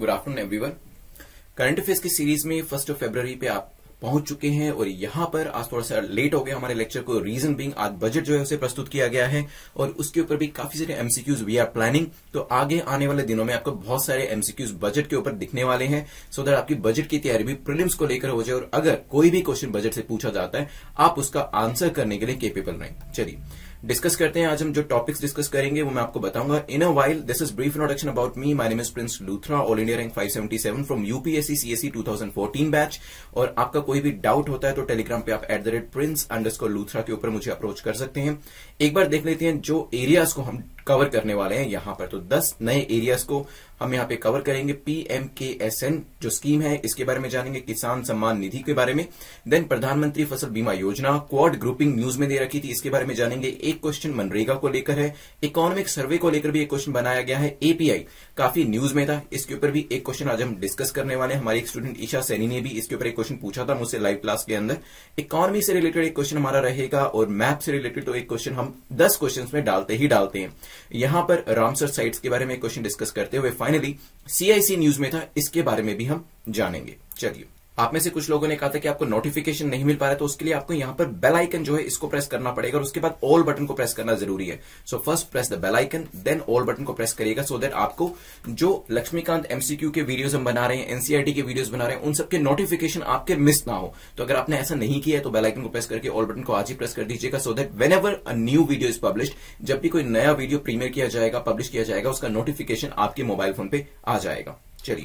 Good afternoon everyone. Current affairs की series में 1 फरवरी पे आप पहुंच चुके हैं और यहां पर आज थोड़ा सा लेट हो गया हमारे लेक्चर को। रीजन बीइंग आज बजट जो है उसे प्रस्तुत किया गया है और उसके ऊपर भी काफी सारे एमसीक्यूज वी आर प्लानिंग। तो आगे आने वाले दिनों में आपको बहुत सारे एमसीक्यूज बजट के ऊपर दिखने वाले हैं, सो दैट आपकी बजट की तैयारी भी प्रीलिम्स को लेकर हो जाए और अगर कोई भी क्वेश्चन बजट से पूछा जाता है आप उसका आंसर करने के लिए केपेबल रहें। चलिए डिस्कस करते हैं। आज हम जो टॉपिक्स डिस्कस करेंगे वो मैं आपको बताऊंगा in a while. This is brief introduction about me. My name is Prince Luthra, all India rank 577 from UPSC CSC 2014 batch. और आपका कोई भी डाउट होता है तो टेलीग्राम पे आप @prince_luthra के ऊपर मुझे अप्रोच कर सकते हैं। एक बार देख लेते हैं जो एरियाज को हम कवर करने वाले हैं यहां पर। तो 10 नए एरियाज को हम यहां पे कवर करेंगे। PMKSN जो स्कीम है इसके बारे में जानेंगे, किसान सम्मान निधि के बारे में, देन प्रधानमंत्री फसल बीमा योजना, क्वाड ग्रुपिंग न्यूज में दे रखी थी, इसके बारे में जानेंगे। एक क्वेश्चन मनरेगा को लेकर है, इकोनॉमिक सर्वे को लेकर भी एक क्वेश्चन बनाया गया है। API काफी न्यूज में था, इसके ऊपर भी एक क्वेश्चन आज हम डिस्कस करने वाले हैं। हमारी एक स्टूडेंट ईशा सैनी ने भी इसके ऊपर एक क्वेश्चन पूछा था मुझसे लाइव क्लास के अंदर। इकोनॉमी से रिलेटेड एक क्वेश्चन हमारा रहेगा और मैप से रिलेटेड तो एक क्वेश्चन हम 10 क्वेश्चन में डालते ही डालते हैं। यहां पर रामसर साइट्स के बारे में क्वेश्चन डिस्कस करते हुए फाइनली CIC न्यूज में था, इसके बारे में भी हम जानेंगे। चलिए, आप में से कुछ लोगों ने कहा था कि आपको नोटिफिकेशन नहीं मिल पा रहा है, तो उसके लिए आपको यहां पर बेल आइकन जो है इसको प्रेस करना पड़ेगा और उसके बाद ऑल बटन को प्रेस करना जरूरी है। So first press the bell icon, then all button को प्रेस करिएगा, सो दैट आपको जो लक्ष्मीकांत MCQ के वीडियोस हम बना रहे हैं, NCERT के वीडियोस बना रहे हैं, उन सबके नोटिफिकेशन आपके मिस ना हो। तो अगर आपने ऐसा नहीं किया है तो बेल आइकन को प्रेस करके ऑल बटन को आज ही प्रेस कर दीजिएगा, so that whenever a new video is published, जब भी कोई नया वीडियो प्रीमियर किया जाएगा, पब्लिश किया जाएगा, उसका नोटिफिकेशन आपके मोबाइल फोन पे आ जाएगा। चलिए,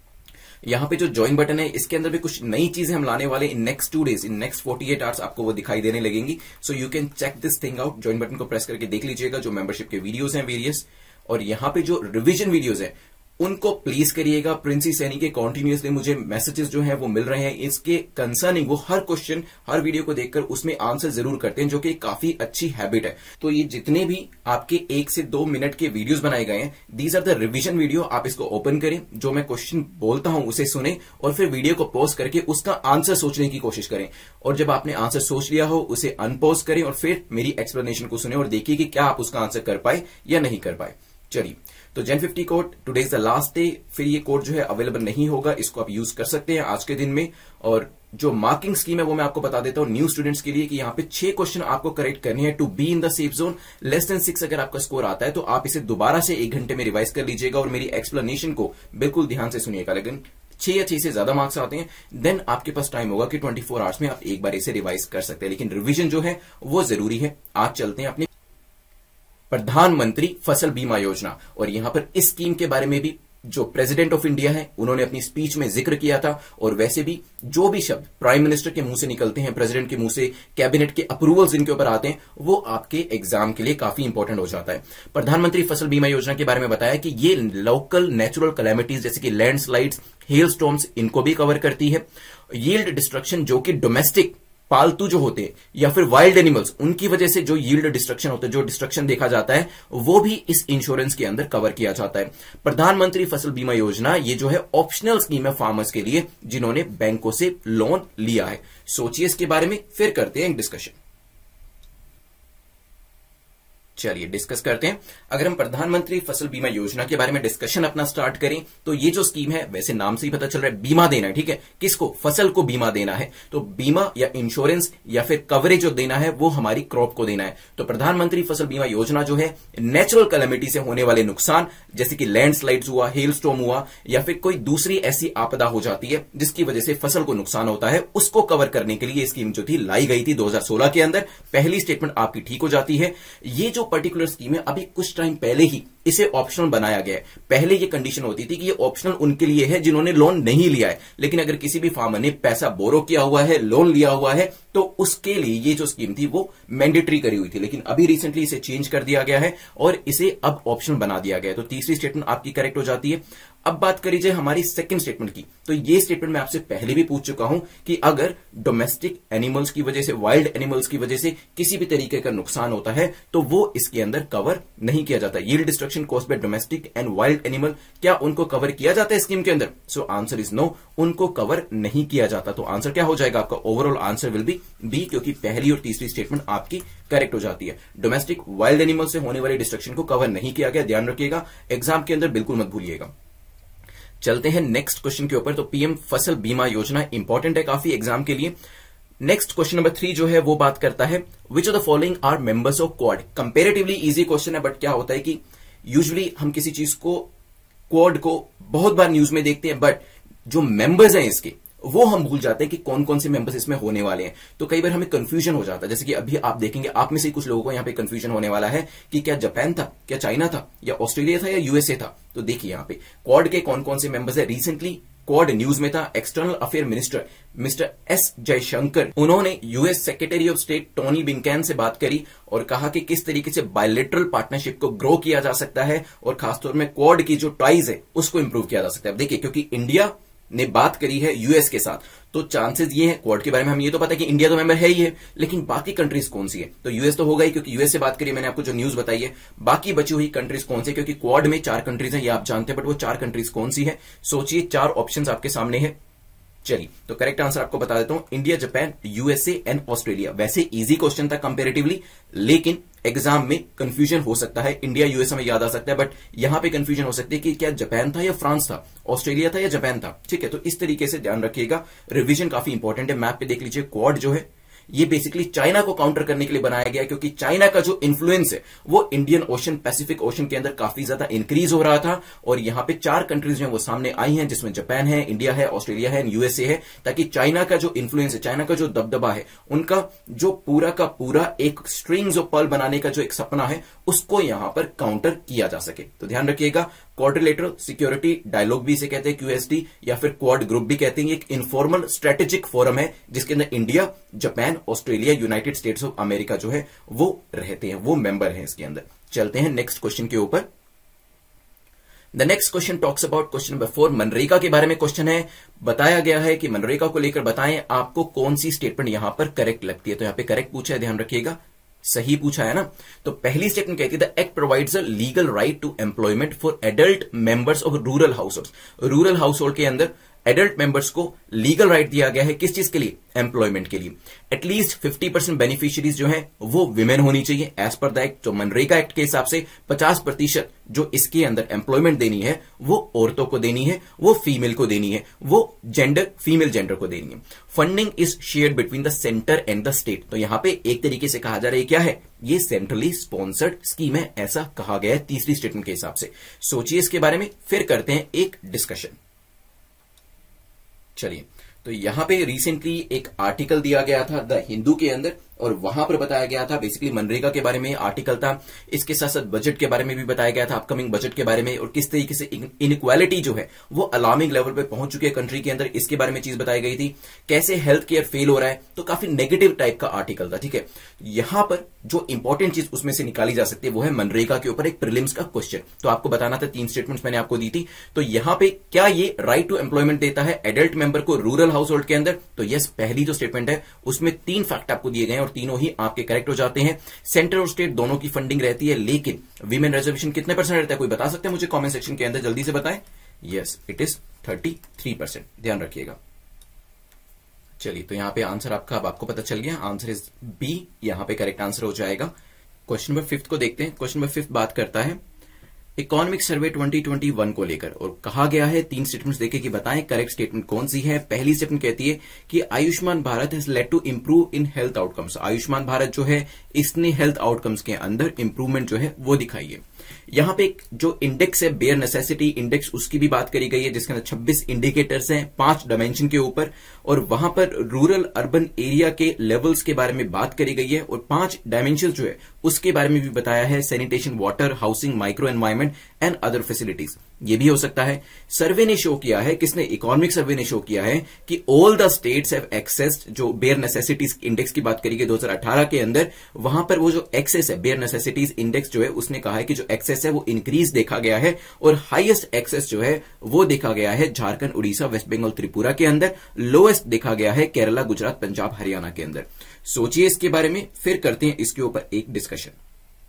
यहां पे जो ज्वाइन बटन है इसके अंदर भी कुछ नई चीजें हम लाने वाले in next 2 days, in next 48 hours आपको वो दिखाई देने लगेंगी। So you can check this thing out. Join button को प्रेस करके देख लीजिएगा जो मेंबरशिप के वीडियोस हैं वेरियस, और यहां पे जो रिवीजन वीडियोस हैं उनको प्लीज करिएगा। प्रिंसी सैनी के कॉन्टिन्यूसली मुझे मैसेजेस जो हैं वो मिल रहे हैं इसके कंसर्निंग। वो हर क्वेश्चन हर वीडियो को देखकर उसमें आंसर जरूर करते हैं, जो कि काफी अच्छी हैबिट है। तो ये जितने भी आपके 1 से 2 मिनट के वीडियोस बनाए गए हैं, these are the revision video. आप इसको ओपन करें, जो मैं क्वेश्चन बोलता हूं उसे सुने और फिर वीडियो को पॉज करके उसका आंसर सोचने की कोशिश करें। और जब आपने आंसर सोच लिया हो उसे अनपॉज करें और फिर मेरी एक्सप्लेनेशन को सुने और देखिए कि क्या आप उसका आंसर कर पाए या नहीं कर पाए। चलिए, तो Gen 50 code today is the last day. फिर ये कोड जो है अवेलेबल नहीं होगा, इसको आप यूज कर सकते हैं आज के दिन में। और जो मार्किंग स्कीम है वो मैं आपको बता देता हूं न्यू स्टूडेंट्स के लिए कि यहाँ पे 6 क्वेश्चन आपको करेक्ट करने हैं to be in the safe zone. Less than 6 अगर आपका स्कोर आता है तो आप इसे दोबारा से 1 घंटे में रिवाइज कर लीजिएगा और मेरी एक्सप्लेनेशन को बिल्कुल ध्यान से सुनिएगा। लेकिन 6 या 6 से ज्यादा मार्क्स आते हैं देन आपके पास टाइम होगा कि 24 आवर्स में आप एक बार इसे रिवाइज कर सकते हैं, लेकिन रिविजन जो है वो जरूरी है। आज चलते हैं अपने प्रधानमंत्री फसल बीमा योजना, और यहां पर इस स्कीम के बारे में भी जो प्रेसिडेंट ऑफ इंडिया है उन्होंने अपनी स्पीच में जिक्र किया था। और वैसे भी जो भी शब्द प्राइम मिनिस्टर के मुंह से निकलते हैं, प्रेसिडेंट के मुंह से, कैबिनेट के अप्रूवल्स इनके ऊपर आते हैं, वो आपके एग्जाम के लिए काफी इंपॉर्टेंट हो जाता है। प्रधानमंत्री फसल बीमा योजना के बारे में बताया कि ये लोकल नेचुरल कैलेमिटीज जैसे कि लैंडस्लाइड्स, हेल स्टॉर्म्स, इनको भी कवर करती है। यील्ड डिस्ट्रक्शन जो कि डोमेस्टिक पालतू जो होते हैं या फिर वाइल्ड एनिमल्स, उनकी वजह से जो यील्ड डिस्ट्रक्शन होता है, जो डिस्ट्रक्शन देखा जाता है, वो भी इस इंश्योरेंस के अंदर कवर किया जाता है। प्रधानमंत्री फसल बीमा योजना ये जो है ऑप्शनल स्कीम है फार्मर्स के लिए जिन्होंने बैंकों से लोन लिया है। सोचिए इसके बारे में, फिर करते हैं एक डिस्कशन। चलिए डिस्कस करते हैं। अगर हम प्रधानमंत्री फसल बीमा योजना के बारे में डिस्कशन अपना स्टार्ट करें तो ये जो स्कीम है, वैसे नाम से ही पता चल रहा है बीमा देना है, ठीक है। किसको? फसल को बीमा देना है। तो बीमा या इंश्योरेंस या फिर कवरेज जो देना है वो हमारी क्रॉप को देना है। तो प्रधानमंत्री फसल बीमा योजना जो है नेचुरल कैलेमिटी से होने वाले नुकसान जैसे कि लैंडस्लाइड्स हुआ, हेल स्टॉर्म हुआ या फिर कोई दूसरी ऐसी आपदा हो जाती है जिसकी वजह से फसल को नुकसान होता है, उसको कवर करने के लिए स्कीम जो थी लाई गई थी 2016 के अंदर। पहली स्टेटमेंट आपकी ठीक हो जाती है। ये जो पर्टिकुलर स्कीम है अभी कुछ टाइम पहले ही इसे ऑप्शनल बनाया गया है। पहले ये कंडीशन होती थी कि ये ऑप्शनल उनके लिए है जिन्होंने लोन नहीं लिया है, लेकिन अगर किसी भी फार्मर ने पैसा बोरो किया हुआ है, लोन लिया हुआ है, तो उसके लिए ये जो स्कीम थी वो मैंडेटरी करी हुई थी। लेकिन अभी रिसेंटली इसे चेंज कर दिया गया है और इसे अब ऑप्शनल बना दिया गया है। तो तीसरी स्टेटमेंट आपकी करेक्ट हो जाती है। अब बात करी जाए हमारी सेकंड स्टेटमेंट की, तो ये स्टेटमेंट मैं आपसे पहले भी पूछ चुका हूं कि अगर डोमेस्टिक एनिमल्स की वजह से, वाइल्ड एनिमल्स की वजह से किसी भी तरीके का नुकसान होता है तो वो इसके अंदर कवर नहीं किया जाता। Yield destruction caused by domestic and wild animal, क्या उनको कवर किया जाता है स्कीम के अंदर? सो आंसर इज नो, उनको कवर नहीं किया जाता। तो आंसर क्या हो जाएगा आपका? Overall answer will be B, क्योंकि पहली और तीसरी स्टेटमेंट आपकी करेक्ट हो जाती है। डोमेस्टिक वाइल्ड एनिमल से होने वाले डिस्ट्रक्शन को कवर नहीं किया गया, ध्यान रखिएगा, एग्जाम के अंदर बिल्कुल मत भूलिएगा। चलते हैं नेक्स्ट क्वेश्चन के ऊपर। तो पीएम फसल बीमा योजना इंपॉर्टेंट है काफी एग्जाम के लिए। नेक्स्ट क्वेश्चन नंबर 3 जो है वो बात करता है which of the following are members of Quad. Comparatively easy question है, बट क्या होता है कि यूजुअली हम किसी चीज को क्वाड को बहुत बार न्यूज में देखते हैं, बट जो मेंबर्स हैं इसके वो हम भूल जाते हैं कि कौन कौन से मेंबर्स इसमें होने वाले हैं। तो कई बार हमें कंफ्यूजन हो जाता है, जैसे कि अभी आप देखेंगे आप में से कुछ लोगों को यहां पे कंफ्यूजन होने वाला है कि क्या जापान था, क्या चाइना था, या ऑस्ट्रेलिया था, या यूएसए था। तो देखिए यहां पे क्वाड के कौन कौन से मेंबर्स है। रिसेंटली क्वाड न्यूज में था। External affair minister mister S Jaishankar, उन्होंने US secretary of state Tony Blinken से बात करी और कहा कि किस तरीके से बायलैटरल पार्टनरशिप को ग्रो किया जा सकता है और खासतौर में क्वाड की जो टाइज है उसको इंप्रूव किया जा सकता है। देखिए क्योंकि इंडिया ने बात करी है यूएस के साथ, तो चांसेस ये हैं क्वाड के बारे में हम ये तो पता है कि इंडिया तो मेंबर है ही है, लेकिन बाकी कंट्रीज कौन सी है। तो यूएस तो होगा ही क्योंकि यूएस से बात करी मैंने आपको जो न्यूज बताई है। बाकी बची हुई कंट्रीज कौन सी, क्योंकि क्वाड में 4 कंट्रीज हैं ये आप जानते हैं, बट वो 4 कंट्रीज कौन सी है सोचिए। 4 ऑप्शंस आपके सामने है। चलिए तो करेक्ट आंसर आपको बता देता हूं, India, Japan, USA and Australia. वैसे इजी क्वेश्चन था कंपेरेटिवली, लेकिन एग्जाम में कंफ्यूजन हो सकता है। इंडिया यूएसए में याद आ सकता है, बट यहां पे कंफ्यूजन हो सकती है कि क्या जापान था या फ्रांस था, ऑस्ट्रेलिया था या जापान था। ठीक है, तो इस तरीके से ध्यान रखिएगा। रिवीजन काफी इंपॉर्टेंट है। मैप पे देख लीजिए, क्वाड जो है ये बेसिकली चाइना को काउंटर करने के लिए बनाया गया, क्योंकि चाइना का जो इन्फ्लुएंस है वो इंडियन ओशन, पैसिफिक ओशन के अंदर काफी ज्यादा इंक्रीज हो रहा था। और यहां पे 4 कंट्रीज जो है वो सामने आई हैं, जिसमें जापान है, इंडिया है, ऑस्ट्रेलिया है, यूएसए है, ताकि चाइना का जो इन्फ्लुएंस है, चाइना का जो दबदबा है, उनका जो पूरा का पूरा एक स्ट्रिंग्स ऑफ पर्ल बनाने का जो एक सपना है उसको यहां पर काउंटर किया जा सके। तो ध्यान रखिएगा, क्वाड्रिलेटरल सिक्योरिटी डायलॉग भी इसे कहते हैं, क्यूएसडी, या फिर क्वाड ग्रुप भी कहते हैं। एक इनफॉर्मल स्ट्रेटेजिक फोरम है जिसके अंदर India, Japan, Australia, United States of America जो है वो रहते हैं, वो मेंबर हैं इसके अंदर। चलते हैं नेक्स्ट क्वेश्चन के ऊपर। The next question talks about question number 4। MNREGA के बारे में क्वेश्चन है। बताया गया है कि मनरेगा को लेकर बताएं आपको कौन सी स्टेटमेंट यहां पर करेक्ट लगती है। तो यहां पे करेक्ट पूछा है, ध्यान रखिएगा, सही पूछा है ना। तो पहली स्टेटमेंट कहती है the act provides a legal right to employment for adult members of rural household. Rural household के अंदर एडल्ट मेंबर्स को लीगल राइट दिया गया है, किस चीज के लिए, एम्प्लॉयमेंट के लिए। एटलीस्ट 50% बेनिफिशियरीज जो है वो विमेन होनी चाहिए एज पर द एक्ट। तो मनरेगा एक्ट के हिसाब से 50% जो इसके अंदर एम्प्लॉयमेंट देनी है वो औरतों को देनी है, वो फीमेल को देनी है, वो जेंडर फीमेल जेंडर को देनी है। Funding is shared between the centre and the state. तो यहां पे एक तरीके से कहा जा रहा है क्या है, ये सेंट्रली स्पॉन्सर्ड स्कीम है, ऐसा कहा गया है तीसरी स्टेटमेंट के हिसाब से। सोचिए इसके बारे में, फिर करते हैं एक डिस्कशन। चलिए, तो यहां पे रिसेंटली एक आर्टिकल दिया गया था द हिंदू के अंदर, और वहां पर बताया गया था बेसिकली मनरेगा के बारे में आर्टिकल था। इसके साथ साथ बजट के बारे में भी बताया गया था, अपकमिंग बजट के बारे में, और किस तरीके से इनइक्वालिटी जो है वो अलार्मिंग लेवल पे पहुंच चुकी है कंट्री के अंदर, इसके बारे में चीज बताई गई थी। कैसे हेल्थ केयर फेल हो रहा है, तो काफी नेगेटिव टाइप का आर्टिकल था। ठीक है, यहां पर जो इंपॉर्टेंट चीज उसमें से निकाली जा सकती है वो है मनरेगा के ऊपर एक प्रीलिम्स का क्वेश्चन। तो आपको बताना था, 3 स्टेटमेंट्स मैंने आपको दी थी। तो यहां पे क्या ये राइट टू एम्प्लॉयमेंट देता है एडल्ट मेंबर को रूरल हाउस होल्ड के अंदर? तो यस, पहली जो स्टेटमेंट है उसमें 3 फैक्ट आपको दिए गए हैं और तीनों ही आपके करेक्ट हो जाते हैं। सेंटर और स्टेट दोनों की फंडिंग रहती है, लेकिन विमेन रिजर्वेशन कितने % रहता है, कोई बता सकते हैं मुझे कमेंट सेक्शन के अंदर, जल्दी से बताएं। यस, इट इज 33%, ध्यान रखिएगा। चलिए, तो यहां पे आंसर आपका अब आपको पता चल गया, आंसर इज बी, यहां पे करेक्ट आंसर हो जाएगा। क्वेश्चन नंबर 5 को देखते हैं। क्वेश्चन नंबर 5 बात करता है इकोनॉमिक सर्वे 2021 को लेकर, और कहा गया है 3 स्टेटमेंट्स देके कि बताएं करेक्ट स्टेटमेंट कौन सी है। पहली स्टेटमेंट कहती है कि Ayushman Bharat has led to improve in health outcomes. Ayushman Bharat जो है इसने हेल्थ आउटकम्स के अंदर इंप्रूवमेंट जो है वो दिखाई है। यहां पे जो इंडेक्स है बेयर नेसेसिटी इंडेक्स, उसकी भी बात करी गई है, जिसके अंदर 26 इंडिकेटर्स हैं 5 डायमेंशन के ऊपर, और वहां पर रूरल अर्बन एरिया के लेवल्स के बारे में बात करी गई है, और 5 डायमेंशन जो है उसके बारे में भी बताया है, sanitation, water, housing, micro environment and other facilities. ये भी हो सकता है। सर्वे ने शो किया है, किसने, इकोनॉमिक सर्वे ने शो किया है कि all the states have accessed, जो बेयर नेसेसिटीज इंडेक्स की बात करी गई 2018 के अंदर, वहां पर वो जो एक्सेस है बेयर नेसेसिटीज इंडेक्स जो है उसने कहा है कि जो एक्सेस है वो इंक्रीज देखा गया है, और हाईएस्ट एक्सेस जो है वो देखा गया है झारखंड, उड़ीसा, वेस्ट बंगाल, त्रिपुरा के अंदर। लोएस्ट देखा गया है केरला, गुजरात, पंजाब, हरियाणा के अंदर। सोचिए इसके बारे में, फिर करते हैं इसके ऊपर एक डिस्कशन।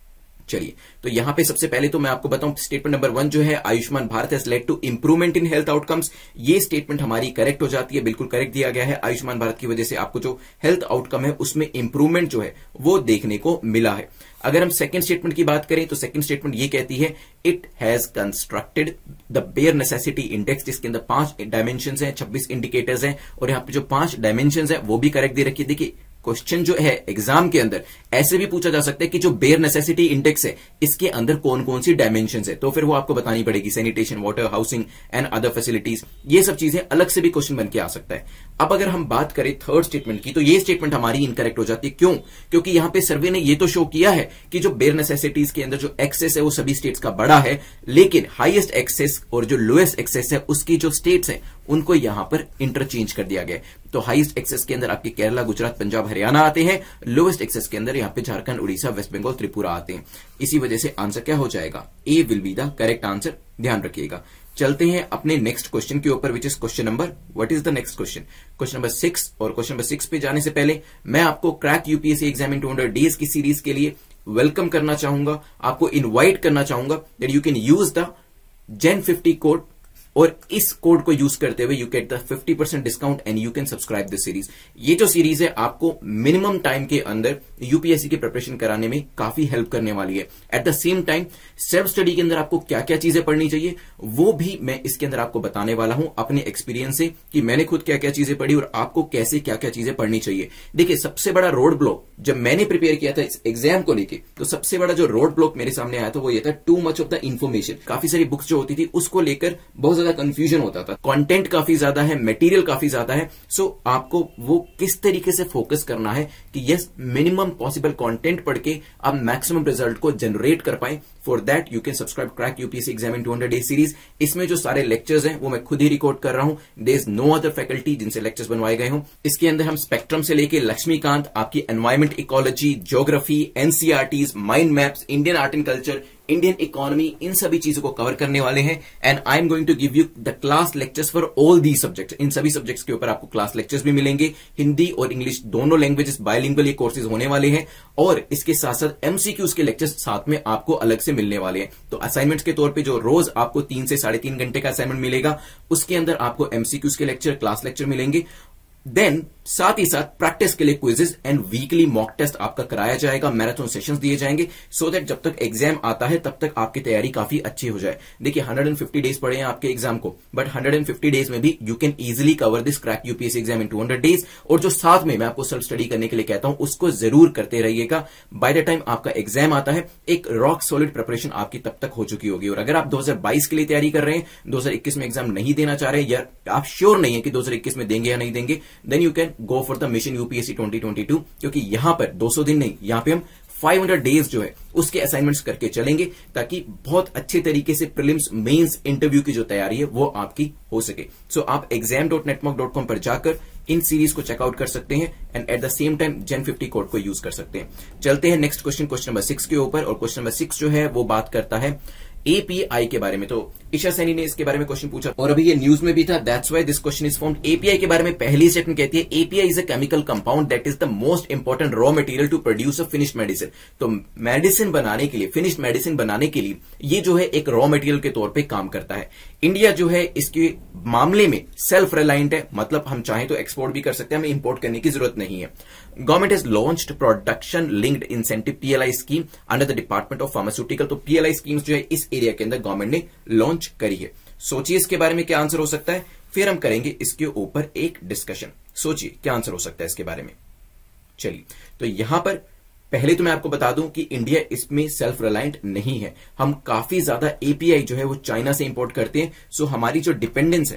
चलिए, तो यहां पे सबसे पहले तो मैं आपको बताऊं, स्टेटमेंट नंबर 1 जो है, Ayushman Bharat has led to improvement in health outcomes, ये स्टेटमेंट हमारी करेक्ट हो जाती है, बिल्कुल करेक्ट दिया गया है। आयुष्मान भारत की वजह से आपको जो हेल्थ आउटकम है उसमें इंप्रूवमेंट जो है वो देखने को मिला है। अगर हम सेकंड स्टेटमेंट की बात करें तो सेकंड स्टेटमेंट ये कहती है, it has constructed the bare necessity index, जिसके अंदर 5 डायमेंशंस हैं, 26 इंडिकेटर्स हैं, और यहां पे जो 5 डायमेंशंस हैं वो भी करेक्ट दे रखी है। देखिए, क्वेश्चन जो है एग्जाम के अंदर ऐसे भी पूछा जा सकता है कि जो बेयर नेसेसिटी इंडेक्स है इसके अंदर कौन कौन सी डायमेंशंस है, तो फिर वो आपको बतानी पड़ेगी, sanitation, water, housing and other facilities, ये सब चीजें अलग से भी क्वेश्चन बन के आ सकता है। अब अगर हम बात करें थर्ड स्टेटमेंट की, तो ये स्टेटमेंट हमारी इनकरेक्ट हो जाती है। क्यों? क्योंकि यहां पे सर्वे ने ये तो शो किया है कि जो बेयर नेसेसिटीज के अंदर जो एक्सेस है वो सभी स्टेट्स का बड़ा है, लेकिन हाईएस्ट एक्सेस और जो लोएस्ट एक्सेस है उसकी जो स्टेट्स है उनको यहां पर इंटरचेंज कर दिया गया है। तो हाईएस्ट एक्सेस के अंदर आपके केरला, गुजरात, पंजाब, हरियाणा आते हैं, लोएस्ट एक्सेस के अंदर यहां पे झारखंड, उड़ीसा, वेस्ट बंगाल, त्रिपुरा आते हैं। इसी वजह से आंसर क्या हो जाएगा? A will be the correct answer, ध्यान रखिएगा। चलते हैं अपने नेक्स्ट क्वेश्चन के ऊपर, which is question number, what is the next question? Question number 6। और क्वेश्चन नंबर 6 पे जाने से पहले मैं आपको crack UPSC exam in 200 days की सीरीज के लिए वेलकम करना चाहूंगा, आपको इनवाइट करना चाहूंगा that you can use the gen 50 code, और इस कोड को यूज करते हुए you get the 50% discount and you can subscribe this series. ये जो सीरीज है आपको मिनिमम टाइम के अंदर यूपीएससी की प्रिपरेशन कराने में काफी हेल्प करने वाली है। At the same time self study के अंदर आपको क्या क्या चीजें पढ़नी चाहिए वो भी मैं इसके अंदर आपको बताने वाला हूं अपने एक्सपीरियंस से, कि मैंने खुद क्या क्या चीजें पढ़ी और आपको कैसे क्या क्या चीजें पढ़नी चाहिए। देखिए, सबसे बड़ा रोड ब्लॉक जब मैंने प्रिपेयर किया था इस एग्जाम को लेके, तो सबसे बड़ा जो रोड ब्लॉक मेरे सामने आया था वो ये था, too much of the information. काफी सारी बुक्स जो होती थी उसको लेकर बहुत ज्यादा कंफ्यूजन होता था, कंटेंट काफी ज्यादा है, मटेरियल काफी ज्यादा है। सो आपको वो किस तरीके से फोकस करना है कि यस, मिनिमम पॉसिबल कंटेंट पढ़ के आप मैक्सिमम रिजल्ट को जनरेट कर पाए। For that you can subscribe crack UPSC exam in 200 days series. इसमें जो सारे लेक्चर्स हैं वो मैं खुद ही रिकॉर्ड कर रहा हूं, there is no other faculty जिनसे लेक्चर्स बनवाए गए हों। इसके अंदर हम स्पेक्ट्रम से लेके लक्ष्मीकांत, आपकी environment ecology, geography, NCERTs, mind maps, Indian art and culture, Indian economy, इन सभी चीजों को कवर करने वाले हैं। And I am going to give you the class lectures for all the subjects. इन सभी सब्जेक्ट्स के ऊपर आपको क्लास लेक्चर्स भी मिलेंगे, हिंदी और इंग्लिश दोनों लैंग्वेजेस, बायलिंगुअल ये कोर्सेज होने वाले हैं, और इसके साथ साथ एमसीक्यूज के लेक्चर्स साथ में आपको अलग से मिलने वाले हैं। तो असाइनमेंट्स के तौर पे जो रोज आपको 3 से 3.5 घंटे का असाइनमेंट मिलेगा, उसके अंदर आपको एमसीक्यूज के लेक्चर, क्लास लेक्चर मिलेंगे। देन साथ ही साथ प्रैक्टिस के लिए quizzes and weekly mock test आपका कराया जाएगा, मैराथन सेशंस दिए जाएंगे, सो दैट जब तक एग्जाम आता है तब तक आपकी तैयारी काफी अच्छी हो जाए। देखिए, 150 डेज पड़े हैं आपके एग्जाम को, बट 150 डेज में भी you can easily cover this crack UPSC exam in 200 days. और जो साथ में मैं आपको सेल्फ स्टडी करने के लिए कहता हूं उसको जरूर करते रहिएगा। बाय द टाइम आपका एग्जाम आता है एक रॉक सॉलिड प्रिपरेशन आपकी तब तक हो चुकी होगी। और अगर आप 2022 के लिए तैयारी कर रहे हैं, 2021 में एग्जाम नहीं देना चाह रहे हैं, या आप श्योर नहीं है कि 2021 में देंगे या नहीं देंगे, then you can go for the mission UPSC 2022, क्योंकि यहां पर 200 दिन नहीं, यहां पे हम 500 डेज जो है उसके असाइनमेंट्स करके चलेंगे, ताकि बहुत अच्छे तरीके से प्रीलिम्स, मेंस, इंटरव्यू की जो तैयारी है वो आपकी हो सके। सो आप exam.netmark.com पर जाकर इन सीरीज को चेकआउट कर सकते हैं and at the same time gen 50 code को यूज कर सकते हैं। चलते हैं नेक्स्ट क्वेश्चन, क्वेश्चन नंबर 6 के ऊपर। और क्वेश्चन नंबर 6 जो है वो बात करता है एपीआई के बारे में। तो ईशा सैनी ने इसके बारे में क्वेश्चन पूछा और अभी ये न्यूज में भी था, that's why this question is formed. API के बारे में पहली स्टेटमेंट कहती है, API is a chemical compound that is the most important raw material to produce a finished medicine. तो मेडिसिन बनाने के लिए, फिनिश्ड मेडिसिन बनाने के लिए ये जो है एक रॉ मटेरियल के तौर पर काम करता है। इंडिया जो है इसके मामले में सेल्फ रिलायंट है, मतलब हम चाहें तो एक्सपोर्ट भी कर सकते हैं, हमें इंपोर्ट करने की जरूरत नहीं है। Government has launched production linked incentive PLI scheme under the department of pharmaceutical. तो पीएलआई स्कीम्स जो है इस एरिया के अंदर गवर्नमेंट ने लॉन्च करी है। सोचिए इसके बारे में क्या आंसर हो सकता है, फिर हम करेंगे इसके ऊपर एक डिस्कशन। सोचिए क्या आंसर हो सकता है इसके बारे में। चलिए, तो यहां पर पहले तो मैं आपको बता दूं कि इंडिया इसमें सेल्फ रिलायंट नहीं है, हम काफी ज्यादा एपीआई जो है वो चाइना से इंपोर्ट करते हैं। सो हमारी जो डिपेंडेंस है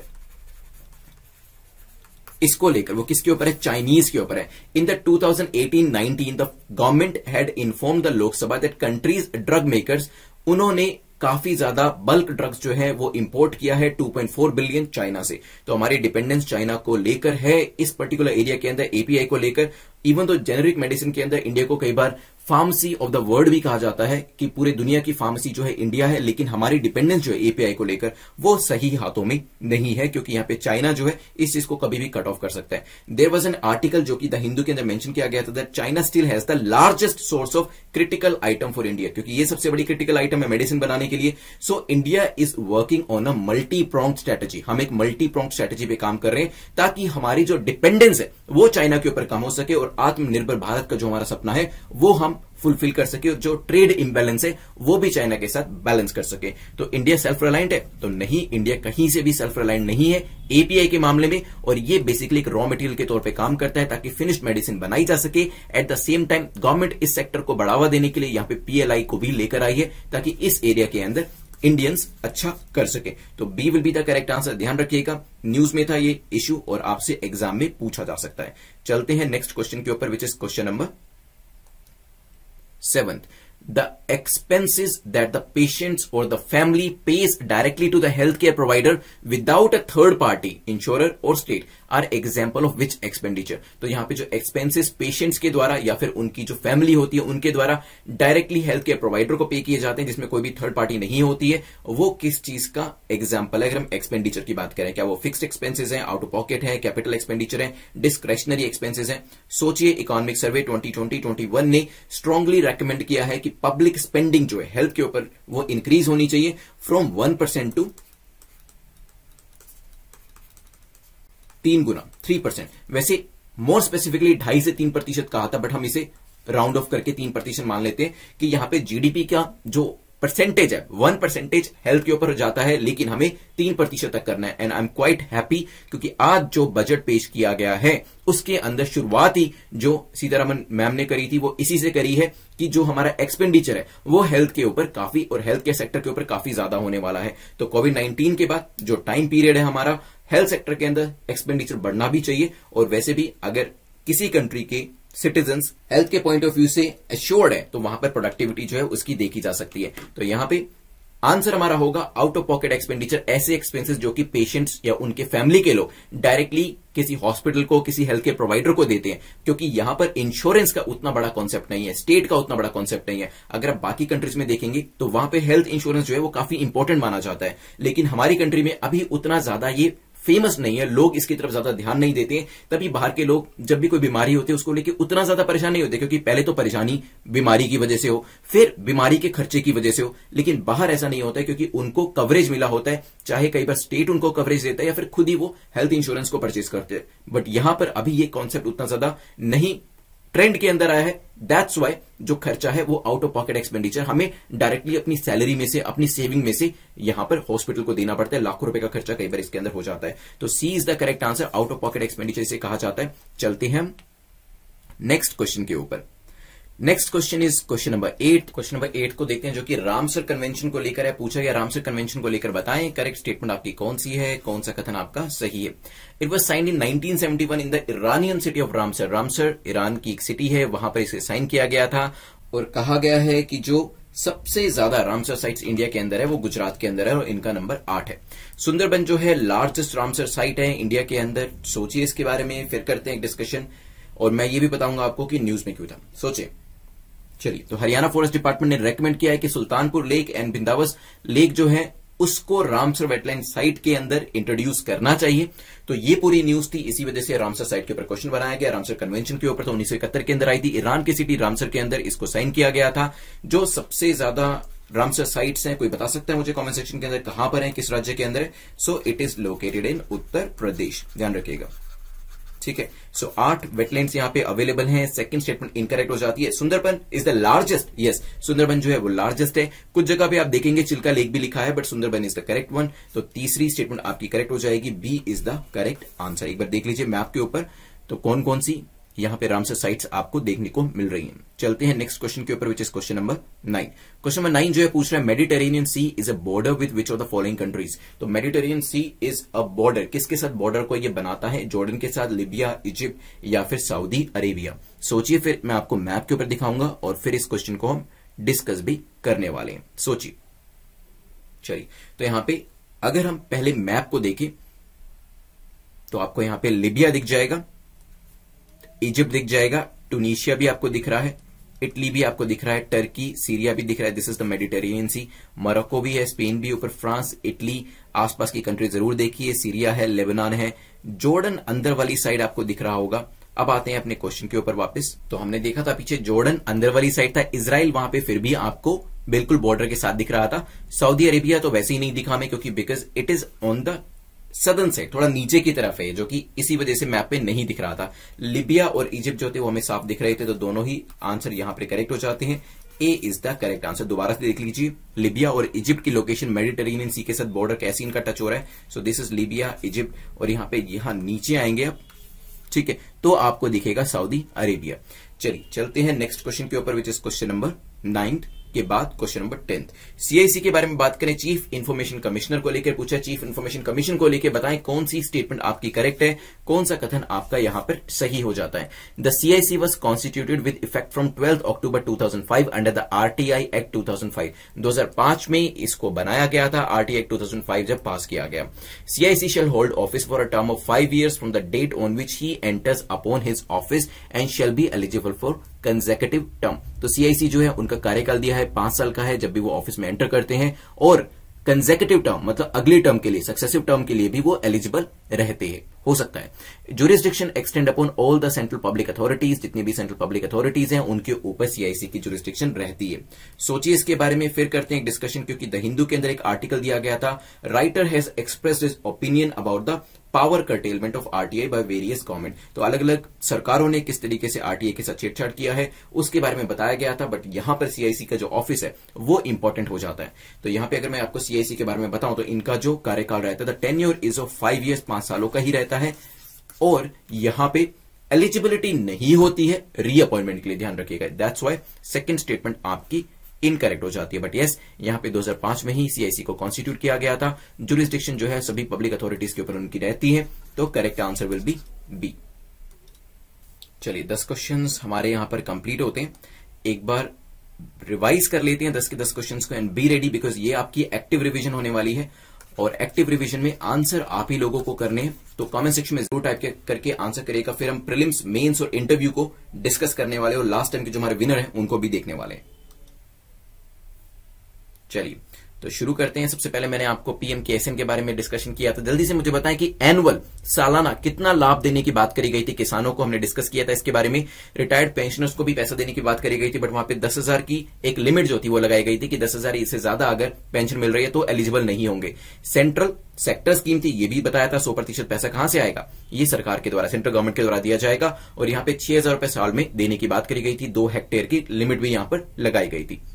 इसको लेकर वो किसके ऊपर है, चाइनीज के ऊपर है। In the 2018-19 the government had inform the Lok Sabha that countries drug makers, उन्होंने काफी ज्यादा बल्क ड्रग्स जो है वो इंपोर्ट किया है 2.4 बिलियन चाइना से। तो हमारी डिपेंडेंस चाइना को लेकर है इस पर्टिकुलर एरिया के अंदर एपीआई को लेकर। इवन तो जेनेरिक मेडिसिन के अंदर इंडिया को कई बार फार्मेसी ऑफ द वर्ल्ड भी कहा जाता है कि पूरे दुनिया की फार्मेसी जो है इंडिया है, लेकिन हमारी डिपेंडेंस जो है एपीआई को लेकर वो सही हाथों में नहीं है, क्योंकि यहां पे चाइना जो है इस चीज को कभी भी कट ऑफ कर सकता है। देयर वाज एन आर्टिकल जो कि द हिंदू के अंदर मेंशन किया गया था that China still has the largest source of critical item for India, क्योंकि ये सबसे बड़ी क्रिटिकल आइटम है मेडिसिन बनाने के लिए। So India is working on a multi prong strategy. हम एक मल्टी प्रोंग स्ट्रेटेजी पे काम कर रहे हैं ताकि हमारी जो डिपेंडेंस है वो चाइना के ऊपर कम हो सके और आत्मनिर्भर भारत का जो हमारा सपना है वो हम फुलफिल कर सके, और जो ट्रेड इंबैलेंस है वो भी चाइना के साथ बैलेंस कर सके। तो इंडिया सेल्फ रिलायंट है? तो नहीं, इंडिया कहीं से भी सेल्फ रिलायंट नहीं है एपीआई के मामले में, और ये बेसिकली एक रॉ मटेरियल के तौर पे काम करता है ताकि फिनिश्ड मेडिसिन बनाई जा सके। At the same time government इस सेक्टर को बढ़ावा देने के लिए यहां पे पीएलआई को भी लेकर आई है ताकि इस एरिया के अंदर इंडियंस अच्छा कर सके। तो B will be the correct answer, ध्यान रखिएगा। न्यूज में था ये इश्यू और आपसे एग्जाम में पूछा जा सकता है। चलते हैं नेक्स्ट क्वेश्चन के ऊपर, which is question number 7th. The expenses that the patients or the family pays directly to the healthcare provider without a third party, insurer or state are example of which expenditure? तो यहां पे जो expenses patients के द्वारा या फिर उनकी जो family होती है उनके द्वारा डायरेक्टली हेल्थ केयर प्रोवाइडर को पे किए जाते हैं, जिसमें कोई भी थर्ड पार्टी नहीं होती है, वो किस चीज का एग्जाम्पल है? अगर हम एक्सपेंडिचर की बात करें, क्या वो फिक्स्ड एक्सपेंसेस हैं, आउट ऑफ पॉकेट है, कैपिटल एक्सपेंडिचर है, डिस्क्रेशनरी एक्सपेंसेस हैं? सोचिए, इकोनॉमिक सर्वे 2020-21 ने स्ट्रांगली रेकमेंड किया है कि पब्लिक स्पेंडिंग जो है हेल्थ के ऊपर वो इंक्रीज होनी चाहिए फ्रॉम 1% टू 3 गुना 3%। वैसे मोर स्पेसिफिकली 2.5 से 3% कहा था, बट हम इसे राउंड ऑफ करके 3% मान लेते हैं कि यहां पे जीडीपी का जो परसेंटेज है 1% हेल्थ के ऊपर जाता है, लेकिन हमें 3% तक करना है। And I am quite happy क्योंकि आज जो बजट पेश किया गया है उसके अंदर शुरुआत ही जो सीतारमन मैम ने करी थी वो इसी से करी है कि जो हमारा एक्सपेंडिचर है वो हेल्थ के ऊपर काफी और हेल्थ केयर सेक्टर के ऊपर काफी ज्यादा होने वाला है। तो कोविड-19 के बाद जो टाइम पीरियड है हमारा हेल्थ सेक्टर के अंदर एक्सपेंडिचर बढ़ना भी चाहिए, और वैसे भी अगर किसी कंट्री के सिटीजन्स हेल्थ के पॉइंट ऑफ व्यू से एश्योर्ड है तो वहां पर प्रोडक्टिविटी जो है उसकी देखी जा सकती है। तो यहां पे आंसर हमारा होगा आउट ऑफ पॉकेट एक्सपेंडिचर, ऐसे एक्सपेंसेस जो कि पेशेंट्स या उनके फैमिली के लोग डायरेक्टली किसी हॉस्पिटल को, किसी हेल्थ केयर प्रोवाइडर को देते हैं, क्योंकि यहां पर इंश्योरेंस का उतना बड़ा कॉन्सेप्ट नहीं है, स्टेट का उतना बड़ा कॉन्सेप्ट नहीं है। अगर आप बाकी कंट्रीज में देखेंगे तो वहां पे हेल्थ इंश्योरेंस जो है वो काफी इंपॉर्टेंट माना जाता है, लेकिन हमारी कंट्री में अभी उतना ज्यादा ये फेमस नहीं है, लोग इसकी तरफ ज्यादा ध्यान नहीं देते हैं। तभी बाहर के लोग जब भी कोई बीमारी होती है उसको लेके उतना ज्यादा परेशान नहीं होते, क्योंकि पहले तो परेशानी बीमारी की वजह से हो, फिर बीमारी के खर्चे की वजह से हो, लेकिन बाहर ऐसा नहीं होता है क्योंकि उनको कवरेज मिला होता है, चाहे कई बार स्टेट उनको कवरेज देता है या फिर खुद ही वो हेल्थ इंश्योरेंस को परचेज करते हैं। बट यहां पर अभी ये कॉन्सेप्ट उतना ज्यादा नहीं ट्रेंड के अंदर आया है। दैट्स वाई जो खर्चा है वो आउट ऑफ पॉकेट एक्सपेंडिचर हमें डायरेक्टली अपनी सैलरी में से, अपनी सेविंग में से यहां पर हॉस्पिटल को देना पड़ता है। लाखों रुपए का खर्चा कई बार इसके अंदर हो जाता है। तो C is the correct answer, out of pocket expenditure इसे कहा जाता है। चलते हैं हम नेक्स्ट क्वेश्चन के ऊपर। Next question is question number 8। Question number 8 को देखते हैं जो कि रामसर कन्वेंशन को लेकर है। पूछा गया रामसर कन्वेंशन को लेकर बताएं करेक्ट स्टेटमेंट आपकी कौन सी है, कौन सा कथन आपका सही है। It was signed in 1971 in the Iranian city of Ramsar. Ramsar Iran की एक सिटी है, वहां पर इसे साइन किया गया था और कहा गया है कि जो सबसे ज्यादा रामसर साइट्स इंडिया के अंदर है वो गुजरात के अंदर है और इनका नंबर 8 है। सुंदरबन जो है लार्जेस्ट रामसर साइट है इंडिया के अंदर। सोचिए इसके बारे में, फिर करते हैं एक डिस्कशन, और मैं ये भी बताऊंगा आपको कि न्यूज में क्यों था। सोचिए। चलिए, तो हरियाणा फॉरेस्ट डिपार्टमेंट ने रेकमेंड किया है कि Sultanpur lake and Bhindawas lake जो है उसको रामसर वेटलैंड साइट के अंदर इंट्रोड्यूस करना चाहिए। तो ये पूरी न्यूज थी, इसी वजह से रामसर साइट के ऊपर क्वेश्चन बनाया गया। रामसर कन्वेंशन के ऊपर तो 1971 के अंदर आई थी। ईरान की सिटी रामसर के अंदर इसको साइन किया गया था। जो सबसे ज्यादा रामसर साइट्स हैं, कोई बता सकता है मुझे कमेंट सेक्शन के अंदर कहां पर है, किस राज्य के अंदर है? So it is located in Uttar Pradesh, ध्यान रखिएगा। ठीक है, सो 8 वेटलैंड्स यहां पे अवेलेबल हैं। सेकंड स्टेटमेंट इनकरेक्ट हो जाती है। Sundarban is the largest. Yes, Sundarban जो है वो लार्जेस्ट है। कुछ जगह पे आप देखेंगे चिल्का लेक भी लिखा है, but Sundarban is the correct one. तो तीसरी स्टेटमेंट आपकी करेक्ट हो जाएगी, B is the correct answer. एक बार देख लीजिए मैप के ऊपर तो कौन कौन सी यहां पे रामसर साइट्स आपको देखने को मिल रही हैं। चलते हैं नेक्स्ट क्वेश्चन के ऊपर, which is question number 9। Question number 9 जो है पूछ रहा है Mediterranean sea is a border with which of the following countries. तो Mediterranean sea is a border, किसके साथ बॉर्डर को ये बनाता है? जॉर्डन के साथ, लिबिया, इजिप्ट या फिर सऊदी अरेबिया। सोचिए, फिर मैं आपको मैप के ऊपर दिखाऊंगा और फिर इस क्वेश्चन को हम डिस्कस भी करने वाले हैं। सोचिए। चलिए, तो यहां पे अगर हम पहले मैप को देखें तो आपको यहां पे लिबिया दिख जाएगा, इजिप्ट दिख जाएगा, टूनिशिया भी आपको दिख रहा है, इटली भी आपको दिख रहा है, टर्की, सीरिया भी दिख रहा है, this is the Mediterranean sea, Morocco भी है, स्पेन भी ऊपर, फ्रांस, इटली, आसपास की कंट्री जरूर देखिए, सीरिया है, लेबनान है, जॉर्डन अंदर वाली साइड आपको दिख रहा होगा। अब आते हैं अपने क्वेश्चन के ऊपर वापस। तो हमने देखा था पीछे जॉर्डन अंदर वाली साइड था, इजराइल वहां पे फिर भी आपको बिल्कुल बॉर्डर के साथ दिख रहा था। सऊदी अरेबिया तो वैसे ही नहीं दिखा हमें, क्योंकि because it is on the southern side, थोड़ा नीचे की तरफ है, जो कि इसी वजह से मैप पे नहीं दिख रहा था। लिबिया और इजिप्ट जो थे वो हमें साफ दिख रहे थे, तो दोनों ही आंसर यहां पर करेक्ट हो जाते हैं। A is the correct answer. दोबारा से देख लीजिए, लिबिया और इजिप्ट की लोकेशन मेडिटेरेनियन सी के साथ बॉर्डर कैसे इनका टच हो रहा है। So this is Libya, Egypt, और यहां पे यहां नीचे आएंगे आप, ठीक है, तो आपको दिखेगा सऊदी अरेबिया। चलिए चलते हैं नेक्स्ट क्वेश्चन के ऊपर, विच इज क्वेश्चन नंबर 9 के बाद क्वेश्चन नंबर 10। सीआईसी के बारे में बात करें, चीफ इंफॉर्मेशन कमिश्नर को लेकर पूछा। चीफ इंफॉर्मेशन कमीशन को लेकर बताएं कौन सी स्टेटमेंट आपकी करेक्ट है, कौन सा कथन आपका यहां पर सही हो जाता है। The CIC was constituted with effect from 12 October 2005 under the RTI act 2005। 2005 में इसको बनाया गया था, आरटीआई एक्ट 2005 जब पास किया गया। CIC shall hold office for a term of 5 years from the date on which he enters upon his office and shall be eligible for consecutive term. तो सीआईसी जो है उनका कार्यकाल दिया है 5 साल का है जब भी वो ऑफिस में एंटर करते हैं, और कंसेक्यूटिव टर्म मतलब अगली टर्म के लिए, सक्सेसिव टर्म के लिए भी वो एलिजिबल रहते हैं, हो सकता है। Jurisdiction extend upon all the central public authorities, जितनी भी सेंट्रल पब्लिक अथॉरिटीज हैं उनके ऊपर सीआईसी की जुरिस्डिक्शन रहती है। सोचिए इसके बारे में, फिर करते हैं एक डिस्कशन, क्योंकि द हिंदू के अंदर एक आर्टिकल दिया गया था, writer has expressed his opinion about the power curtailment of RTI by various government. तो अलग अलग सरकारों ने किस तरीके से आरटीआई के साथ छेड़छाड़ किया है उसके बारे में बताया गया था, बट यहां पर सीआईसी का जो ऑफिस है वो इंपॉर्टेंट हो जाता है। तो यहां पे अगर मैं आपको सीआईसी के बारे में बताऊं तो इनका जो कार्यकाल रहता है the tenure is of 5 years, 5 सालों का ही रहता है, और यहां पे एलिजिबिलिटी नहीं होती है रीअपॉइंटमेंट के लिए, ध्यान रखिएगा। दैट्स व्हाई सेकंड स्टेटमेंट आपकी इनकरेक्ट हो जाती है। बट यस, यहां पे 2005 में ही सीआईसी को कॉन्स्टिट्यूट किया गया था। जुरिस्डिक्शन जो है सभी पब्लिक अथॉरिटीज के ऊपर उनकी रहती है, तो correct answer will be B. चलिए 10 क्वेश्चंस हमारे यहां पर कंप्लीट होते हैं। एक बार रिवाइज कर लेते हैं 10 के 10 क्वेश्चंस को, एंड बी रेडी, बिकॉज ये आपकी एक्टिव रिविजन होने वाली है, और एक्टिव रिवीजन में आंसर आप ही लोगों को करने हैं। तो कमेंट सेक्शन में जरूर टाइप करके आंसर करेगा। फिर हम प्रीलिम्स, मेंस और इंटरव्यू को डिस्कस करने वाले, और लास्ट टाइम के जो हमारे विनर हैं उनको भी देखने वाले हैं। चलिए तो शुरू करते हैं। सबसे पहले मैंने आपको पीएमकेएसएम के बारे में डिस्कशन किया था। जल्दी से मुझे बताएं कि एनुअल, सालाना कितना लाभ देने की बात करी गई थी। किसानों को हमने डिस्कस किया था इसके बारे में, रिटायर्ड पेंशनर्स को भी पैसा देने की बात करी गई थी, बट वहां पे 10,000 की एक लिमिट जो थी वो लगाई गई थी कि 10,000 इससे ज्यादा अगर पेंशन मिल रही है तो एलिजिबल नहीं होंगे। सेंट्रल सेक्टर स्कीम थी, ये भी बताया था 100% पैसा कहां से आएगा, ये सरकार के द्वारा, सेंट्रल गवर्नमेंट के द्वारा दिया जाएगा, और यहां पे 6,000 रुपए साल में देने की बात करी गई थी। 2 हेक्टेयर की लिमिट भी यहां पर लगाई गई थी।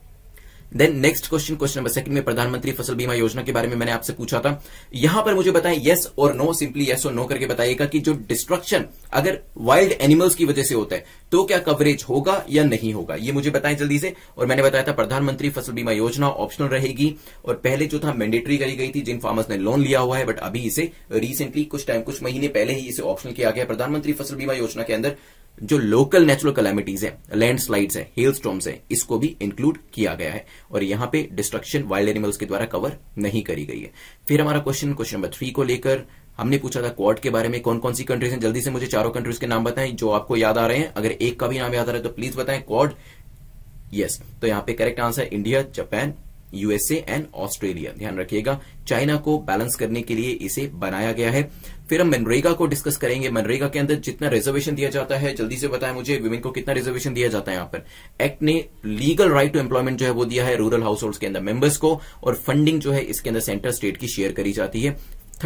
Then next question, question number 2 में प्रधानमंत्री फसल बीमा योजना के बारे में मैंने आपसे पूछा था। यहां पर मुझे बताएं यस और नो, सिंपली यस और नो करके बताइएगा कि जो डिस्ट्रक्शन अगर वाइल्ड एनिमल्स की वजह से होता है तो क्या कवरेज होगा या नहीं होगा, ये मुझे बताएं जल्दी से। और मैंने बताया था प्रधानमंत्री फसल बीमा योजना ऑप्शनल रहेगी, और पहले जो था मैंडेटरी करी गई थी जिन फार्मर्स ने लोन लिया हुआ है, बट अभी इसे रिसेंटली कुछ महीने पहले ही इसे ऑप्शनल किया गया। प्रधानमंत्री फसल बीमा योजना के अंदर जो लोकल नेचुरल कैलामिटीज है, लैंडस्लाइड्स है, हेल स्टॉर्म्स है, इसको भी इंक्लूड किया गया है, और यहां पे डिस्ट्रक्शन वाइल्ड एनिमल्स के द्वारा कवर नहीं करी गई है। फिर हमारा क्वेश्चन नंबर 3 को लेकर हमने पूछा था क्वाड के बारे में, कौन कौन सी कंट्रीज हैं। जल्दी से मुझे 4 कंट्रीज के नाम बताएं जो आपको याद आ रहे हैं। अगर एक का भी नाम याद आ रहा है तो प्लीज बताएं। क्वाड, यस, तो यहां पे correct answer India, Japan, USA and Australia. ध्यान रखिएगा, चाइना को बैलेंस करने के लिए इसे बनाया गया है। फिर हम मनरेगा को डिस्कस करेंगे। मनरेगा के अंदर जितना रिजर्वेशन दिया जाता है, जल्दी से बताएं मुझे, विमेन को कितना रिजर्वेशन दिया जाता है। यहां पर एक्ट ने लीगल राइट टू एम्प्लॉयमेंट जो है वो दिया है रूरल हाउस होल्ड्स के अंदर मेंबर्स को, और फंडिंग जो है इसके अंदर सेंटर स्टेट की शेयर करी जाती है।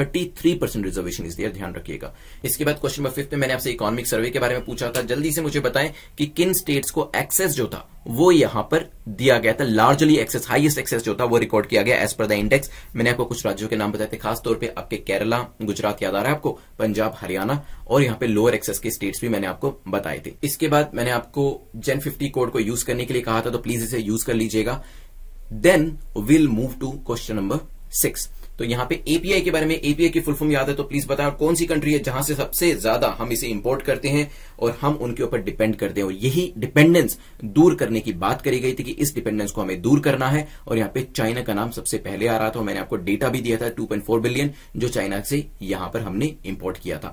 33% रिजर्वेशन इज देयर, ध्यान रखिएगा। इसके बाद क्वेश्चन नंबर 5 में मैंने आपसे इकोनॉमिक सर्वे के बारे में पूछा था। जल्दी से मुझे बताएं कि किन स्टेट्स को एक्सेस जो था वो यहां पर दिया गया था, लार्जली एक्सेस, हाईएस्ट एक्सेस जो था वो रिकॉर्ड किया गया एज पर द इंडेक्स। मैंने आपको कुछ राज्यों के नाम बताए थे, खासतौर पे आपके केरला, गुजरात याद आ रहा है आपको, पंजाब, हरियाणा, और यहां पे लोअर एक्सेस के स्टेट्स भी मैंने आपको बताए थे। इसके बाद मैंने आपको जेन 50 कोड को यूज करने के लिए कहा था, तो प्लीज इसे यूज कर लीजिएगा। Then will move to question number 6। तो यहां पे एपीआई के बारे में, एपीआई की फुल फॉर्म याद है तो प्लीज बताएं कौन सी कंट्री है जहां से सबसे ज्यादा हम इसे इंपोर्ट करते हैं और हम उनके ऊपर डिपेंड करते हैं, और यही डिपेंडेंस दूर करने की बात करी गई थी कि इस डिपेंडेंस को हमें दूर करना है, और यहां पे चाइना का नाम सबसे पहले आ रहा था। मैंने आपको डेटा भी दिया था 2.4 बिलियन जो चाइना से यहां पर हमने इंपोर्ट किया था।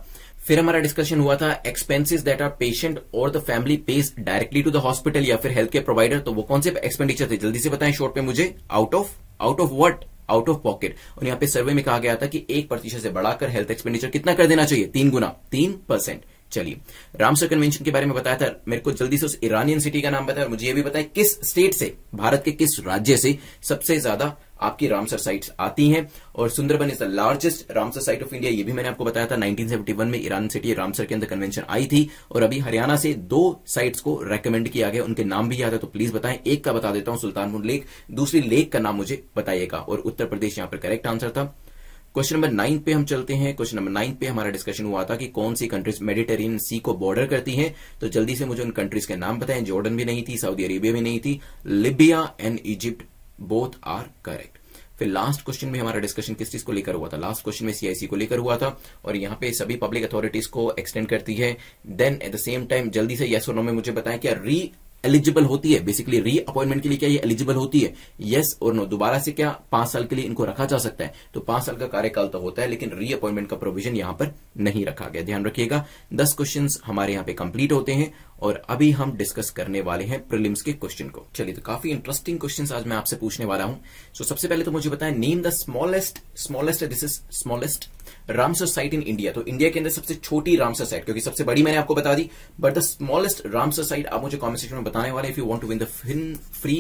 फिर हमारा डिस्कशन हुआ था एक्सपेंसेस दैट आर पेशेंट और the family pays directly to the hospital या फिर हेल्थ केयर प्रोवाइडर। तो वो कौन से एक्सपेंडिचर थे, जल्दी से बताएं शॉर्ट में मुझे। Out of what? Out of pocket. और यहाँ पे सर्वे में कहा गया था कि 1% से बढ़ाकर हेल्थ एक्सपेंडिचर कितना कर देना चाहिए? 3 गुना, 3%। चलिए, रामसर कन्वेंशन के बारे में बताया था। मेरे को जल्दी से उस ईरानियन सिटी का नाम बताया, मुझे ये भी बताएं किस स्टेट से, भारत के किस राज्य से सबसे ज्यादा आपकी रामसर साइट्स आती हैं। और Sundarban is the largest Ramsar site of India, ये भी मैंने आपको बताया था। 1971 में ईरान सिटी रामसर के अंदर कन्वेंशन आई थी। और अभी हरियाणा से 2 साइट्स को रेकमेंड किया गया, उनके नाम भी याद है तो प्लीज बताएं। एक का बता देता हूं, सुल्तानपुर लेक, दूसरी लेक का नाम मुझे बताइएगा। और उत्तर प्रदेश यहां पर करेक्ट आंसर था। क्वेश्चन नंबर 9 पे हम चलते हैं। क्वेश्चन नंबर 9 पे हमारा डिस्कशन हुआ था कि कौन सी कंट्रीज मेडिटेरेनियन सी को बॉर्डर करती हैं। तो जल्दी से मुझे उन कंट्रीज के नाम बताएं। जॉर्डन भी नहीं थी, सऊदी अरेबिया भी नहीं थी, Libya and Egypt both are correct. फिर लास्ट क्वेश्चन में हमारा डिस्कशन किस चीज को लेकर हुआ था? लास्ट क्वेश्चन में सीआईसी को लेकर हुआ था। और यहां पे सभी पब्लिक अथॉरिटीज को एक्सटेंड करती है। Then at the same time जल्दी से यस और नो में मुझे बताएं क्या री एलिजिबल होती है, बेसिकली री अपॉइंटमेंट के लिए क्या ये एलिजिबल होती है? यस और नो। दोबारा से क्या 5 साल के लिए इनको रखा जा सकता है? तो 5 साल का कार्यकाल तो होता है, लेकिन री अपॉइंटमेंट का प्रोविजन यहां पर नहीं रखा गया, ध्यान रखिएगा। 10 क्वेश्चंस हमारे यहां पे कंप्लीट होते हैं और अभी हम डिस्कस करने वाले हैं प्रीलिम्स के क्वेश्चन को। चलिए, तो काफी इंटरेस्टिंग क्वेश्चंस आज मैं आपसे पूछने वाला हूं। सो सबसे पहले तो मुझे बताएं, name the smallest Ramsar site in India. तो इंडिया के अंदर सबसे छोटी रामसर साइट, क्योंकि सबसे बड़ी मैंने आपको बता दी, but the smallest Ramsar site आप मुझे कमेंट सेक्शन में बताने वाले if you want to win the free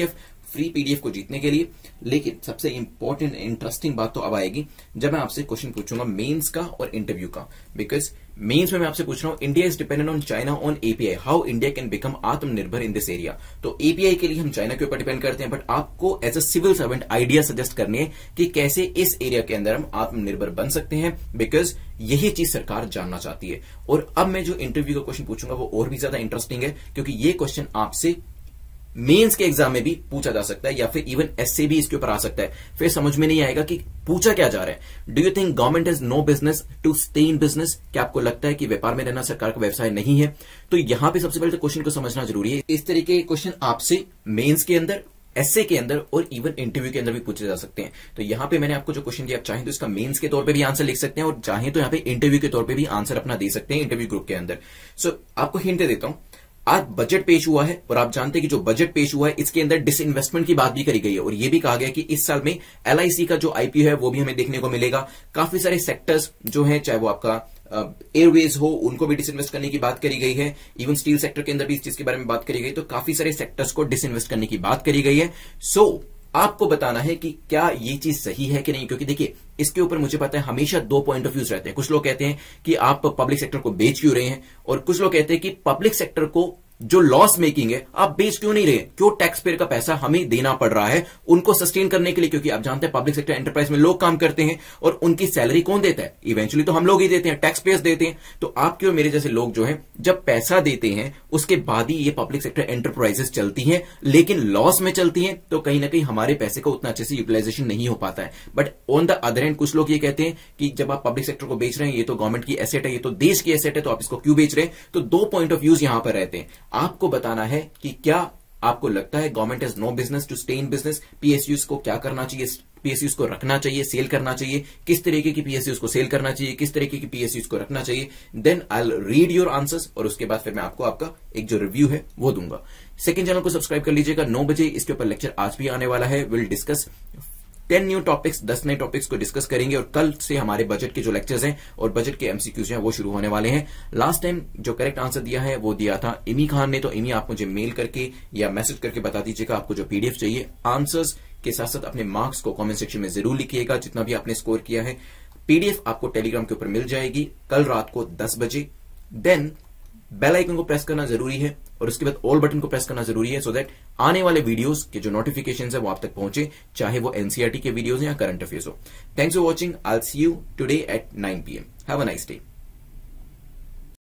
PDF को जीतने के लिए। लेकिन सबसे इंपॉर्टेंट इंटरेस्टिंग बात तो अब आएगी जब मैं आपसे क्वेश्चन पूछूंगा मेंस का और इंटरव्यू का। बिकॉज मेंस में मैं आपसे पूछ रहा हूं, India is dependent on China on API, how India can become aatmanirbhar in this area. तो एपीआई के लिए हम चाइना के ऊपर डिपेंड करते हैं, बट आपको as a civil servant idea suggest करनी है कि कैसे इस एरिया के अंदर हम आत्मनिर्भर बन सकते हैं, बिकॉज यही चीज सरकार जानना चाहती है। और अब मैं जो इंटरव्यू का क्वेश्चन पूछूंगा वो और भी ज्यादा इंटरेस्टिंग है, क्योंकि ये क्वेश्चन आपसे मेंस के एग्जाम में भी पूछा जा सकता है या फिर इवन एससे भी इसके ऊपर आ सकता है। फिर समझ में नहीं आएगा कि पूछा क्या जा रहा है। Do you think government has no business to stay in business? क्या आपको लगता है कि व्यापार में रहना सरकार का व्यवसाय नहीं है? तो यहां पे सबसे पहले तो क्वेश्चन को समझना जरूरी है। इस तरीके के क्वेश्चन आपसे मेंस के अंदर, एसए के अंदर और इवन इंटरव्यू के अंदर भी पूछे जा सकते हैं। तो यहां पे मैंने आपको जो क्वेश्चन दिया, आप चाहें तो इसका मेंस के तौर पे भी आंसर लिख सकते हैं और चाहें तो यहां पे इंटरव्यू के तौर पे भी आंसर अपना दे सकते हैं इंटरव्यू ग्रुप के अंदर। सो आपको हिंट दे देता हूं, आज बजट पेश हुआ है और आप जानते हैं कि जो बजट पेश हुआ है इसके अंदर डिसइन्वेस्टमेंट की बात भी करी गई है। और यह भी कहा गया कि इस साल में एलआईसी का जो आईपीओ है वो भी हमें देखने को मिलेगा। काफी सारे सेक्टर्स जो है, चाहे वो आपका एयरवेज हो, उनको भी डिसइन्वेस्ट करने की बात करी गई है। इवन स्टील सेक्टर के अंदर भी इस चीज के बारे में बात करी गई। तो काफी सारे सेक्टर्स को डिसइन्वेस्ट करने की बात करी गई है। सो आपको बताना है कि क्या ये चीज सही है कि नहीं, क्योंकि देखिए इसके ऊपर मुझे पता है हमेशा 2 पॉइंट ऑफ व्यूज रहते हैं। कुछ लोग कहते हैं कि आप पब्लिक सेक्टर को बेच क्यों रहे हैं, और कुछ लोग कहते हैं कि पब्लिक सेक्टर को जो लॉस मेकिंग है आप बेच क्यों नहीं रहे, क्यों टैक्स पेयर का पैसा हमें देना पड़ रहा है उनको सस्टेन करने के लिए। क्योंकि आप जानते हैं पब्लिक सेक्टर एंटरप्राइज में लोग काम करते हैं और उनकी सैलरी कौन देता है? इवेंचुअली तो हम लोग ही देते हैं, टैक्स पेयर्स देते हैं। तो आपके और मेरे जैसे लोग जो हैं जब पैसा देते हैं उसके बाद ही ये पब्लिक सेक्टर एंटरप्राइजेस चलती हैं, लेकिन लॉस में चलती हैं तो कहीं ना कहीं हमारे पैसे का उतना अच्छे से यूटिलाइजेशन नहीं हो पाता है। But on the other hand कुछ लोग ये कहते हैं कि जब आप पब्लिक सेक्टर को बेच रहे हैं, ये तो गवर्नमेंट की एसेट है, ये तो देश की एसेट है, तो आप इसको क्यों बेच रहे हैं? तो 2 पॉइंट ऑफ व्यूज यहां पर रहते हैं। आपको बताना है कि क्या आपको लगता है government has no business to stay in business, PSUs को क्या करना चाहिए, पीएसयूज को रखना चाहिए, सेल करना चाहिए, किस तरीके की पीएसयूज को सेल करना चाहिए, किस तरीके की पीएसयूज को रखना चाहिए। Then I will read your answers और उसके बाद फिर मैं आपको आपका एक जो रिव्यू है वो दूंगा। सेकंड चैनल को सब्सक्राइब कर लीजिएगा, 9 बजे इसके ऊपर लेक्चर आज भी आने वाला है। विल डिस्कस 10 न्यू टॉपिक्स, 10 नए टॉपिक्स को डिस्कस करेंगे और कल से हमारे बजट के जो लेक्चर्स हैं और बजट के एमसीक्यूज हैं वो शुरू होने वाले हैं। लास्ट टाइम जो करेक्ट आंसर दिया है वो दिया था इमी खान ने। तो इमी आप मुझे मेल करके या मैसेज करके बता दीजिएगा आपको जो पीडीएफ चाहिए। आंसर्स के साथ साथ अपने मार्क्स को कमेंट सेक्शन में जरूर लिखिएगा, जितना भी आपने स्कोर किया है। पीडीएफ आपको टेलीग्राम के ऊपर मिल जाएगी कल रात को 10 बजे। देन बेल आइकन को प्रेस करना जरूरी है और उसके बाद ऑल बटन को प्रेस करना जरूरी है, सो दैट आने वाले वीडियोस के जो नोटिफिकेशंस है वो आप तक पहुंचे, चाहे वो एनसीईआरटी के वीडियोस या करंट अफेयर्स हो। Thanks for watching, I will see you today at 9 PM। Have a nice day.